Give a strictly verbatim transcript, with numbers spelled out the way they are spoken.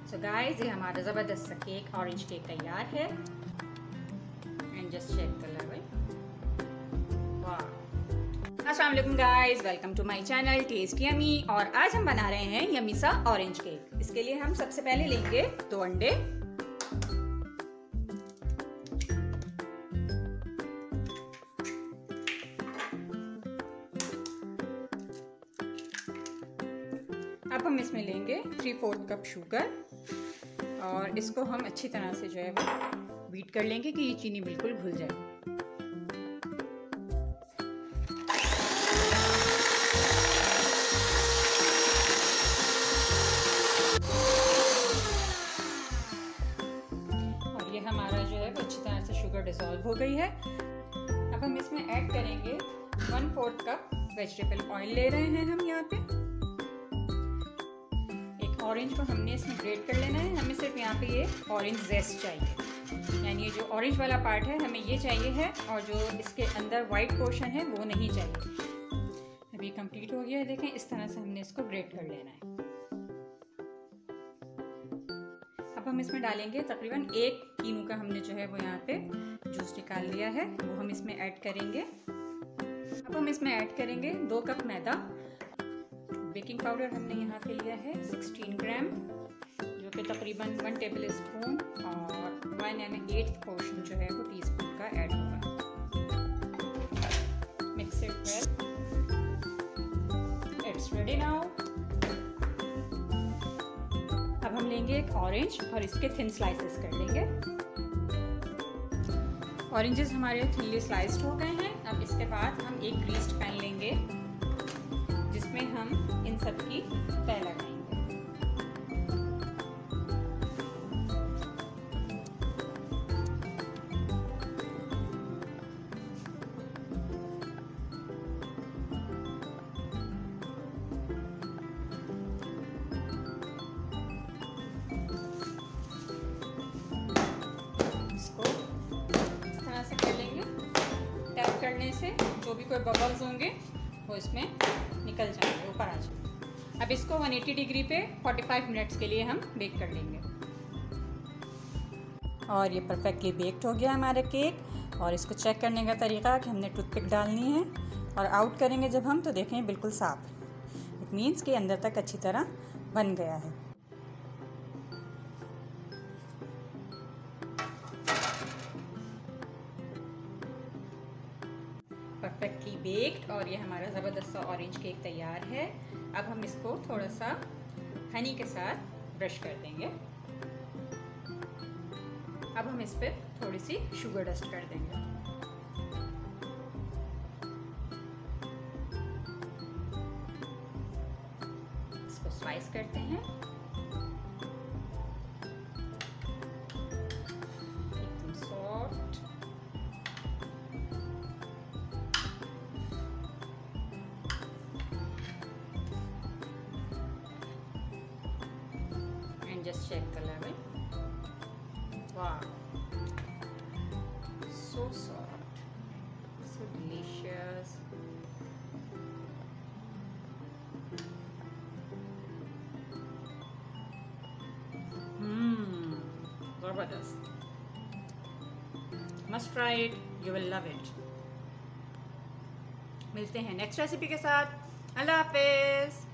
So guys, ये हमारा ज़बरदस्त सा केक, ऑरेंज केक तैयार है। And just check the level. वाह। अस्सलाम वालेकुम guys, welcome to my channel tasty yummy. और आज हम बना रहे हैं यम्मी सा ऑरेंज केक। इसके लिए हम सबसे पहले लेंगे दो अंडे, अब हम इसमें लेंगे थ्री फोर्थ कप शुगर और इसको हम अच्छी तरह से जो है वो बीट कर लेंगे कि ये चीनी बिल्कुल घुल जाए। और ये हमारा जो है वो अच्छी तरह से शुगर डिसॉल्व हो गई है। अब हम इसमें ऐड करेंगे one fourth cup vegetable oil ले रहे हैं हम यहाँ पे। ऑरेंज को हमने इसमें ग्रेट कर लेना है। हमें सिर्फ यहाँ पे ये ऑरेंज जेस्ट चाहिए, यानी ये जो ऑरेंज वाला पार्ट है हमें ये चाहिए है और जो इसके अंदर वाइट पोर्शन है वो नहीं चाहिए। अभी कंप्लीट हो गया है, देखें इस तरह से हमने इसको ग्रेट कर लेना है। अब हम इसमें डालेंगे तकरीबन एक कीनू का हमने जो है वो यहाँ पे जूस निकाल लिया है, वो हम इसमें ऐड करेंगे। अब हम इसमें ऐड करेंगे दो कप मैदा। बेकिंग पाउडर हमने यहाँ पे लिया है सोलह ग्राम, जो कि तकरीबन वन टेबल स्पून और वन एंड एट पोर्शन जो है वो टी स्पून का ऐड होगा। Mix it well, it's ready now. अब हम लेंगे एक ऑरेंज और इसके थिन स्लाइसेस कर लेंगे। ऑरेंजेस हमारे थिनली स्लाइस्ड हो गए हैं। अब इसके बाद हम एक ग्रीस्ड पैन लेंगे जिसमें हम इन सब की तह लगाएंगे। इसको इस तरह से कर लेंगे। टैप करने से जो भी कोई बबल्स होंगे वो इसमें निकल जाएंगे, ऊपर आ जाएंगे। अब इसको एक सौ अस्सी डिग्री पे पैंतालीस मिनट्स के लिए हम बेक कर लेंगे। और ये परफेक्टली बेक्ड हो गया हमारा केक। और इसको चेक करने का तरीका कि हमने टूथपिक डालनी है और आउट करेंगे जब हम, तो देखें बिल्कुल साफ। इट मीन्स कि अंदर तक अच्छी तरह बन गया है। परफेक्टली बेक्ड और ये हमारा ज़बरदस्त सा ऑरेंज केक तैयार है। अब हम इसको थोड़ा सा हनी के साथ ब्रश कर देंगे। अब हम इस पर थोड़ी सी शुगर डस्ट कर देंगे। इसको स्लाइस करते हैं एकदम soft. Just check the level. Wow, so soft, so delicious. Mmm, zabardast. Must try it. You will love it. मिलते हैं नेक्स्ट रेसिपी के साथ। अल्लाह हाफिज़।